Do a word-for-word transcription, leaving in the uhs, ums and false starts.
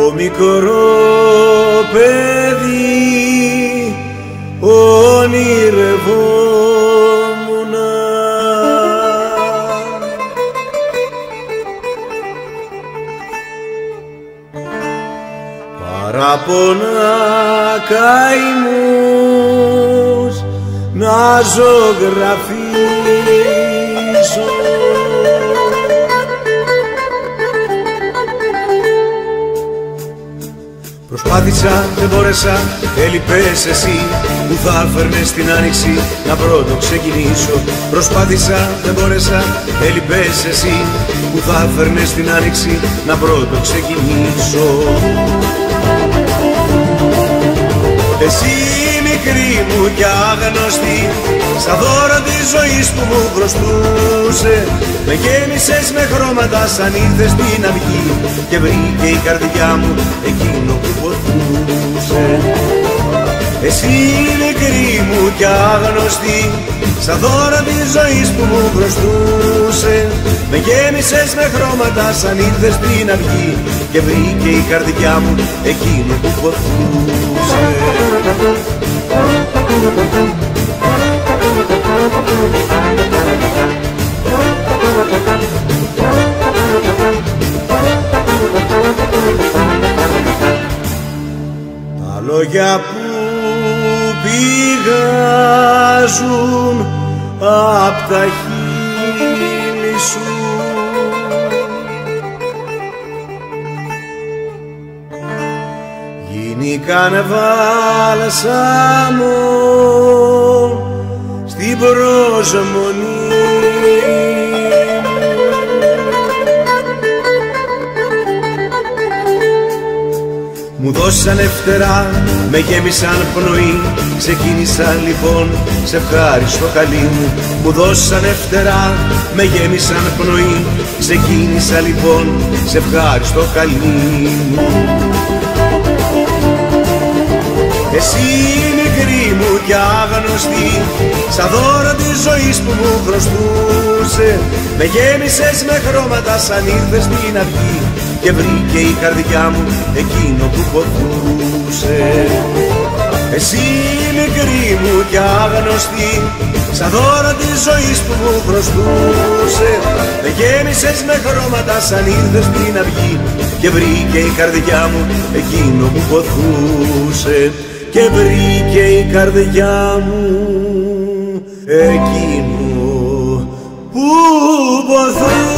από μικρό παιδί ονειρευόμουνα παράπονα καημούς να ζωγραφίσω. Προσπάθησα, δεν μπόρεσα, έλειπες εσύ που θα φέρνες την άνοιξη να πρώτο ξεκινήσω. Προσπάθησα, δεν μπόρεσα, έλειπες εσύ που θα φέρνες την άνοιξη να πρώτο ξεκινήσω. Εσύ μικρή μου κι άγνωστη, σαν δώρο της ζωής που μου χρωστούσε, με γέμισες με χρώματα σαν ήρθες στην αυγή και βρήκε η καρδιά μου εκείνο που ποθούσε. Εσύ μικρή μου κι άγνωστη, σαν δώρο της ζωής που μου χρωστούσε, με γέμισες με χρώματα σαν ήρθες στην αυγή και βρήκε η καρδιά μου εκείνο που ποθούσε. Τα λόγια που πηγάζουν απ' τα χείλη σου γίνηκαν βάλσαμο στην προσμονή. Μου δώσανε φτερά, με γέμισαν πνοή, ξεκίνησα λοιπόν σε ευχάριστο καλή μου. Μου δώσανε φτερά, με γέμισαν πνοή, ξεκίνησα λοιπόν σε ευχάριστο καλή μου. Εσύ μικρή μου κι άγνωστη, σαν δώρο της ζωής που μου χρωστούσε, με γέμισες με χρώματα σαν ήρθες στην αυγή και βρήκε η καρδιά μου εκείνο που ποθούσε. Εσύ μικρή μου κι άγνωστη, σαν δώρο της ζωής που μου χρωστούσε, με γέμισες με χρώματα σαν ήρθες στην αυγή και βρήκε η καρδιά μου εκείνο που ποθούσε. Και βρήκε η καρδιά μου εκείνο που ποθούσε.